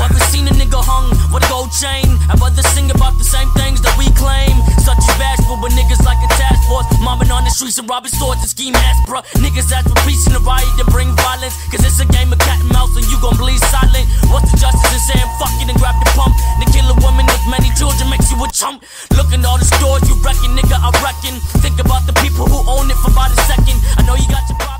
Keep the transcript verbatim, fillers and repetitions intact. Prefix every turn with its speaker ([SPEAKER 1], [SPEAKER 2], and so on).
[SPEAKER 1] Never seen a nigga hung with a gold chain. I'd rather sing about the same things that we claim. Such as bashful, but niggas like a task force. Mobbing on the streets and robbing stores to scheme ass, bruh. Niggas ask for peace in the riot to bring violence. Cause it's a game of cat and mouse and you gon' bleed silent. What's the justice in saying fuck it and grab the pump? To kill a woman with many children makes you a chump. Look at all the stores you reckon, nigga, I reckon. Think about the people who own it for about a second. I know you got your problem.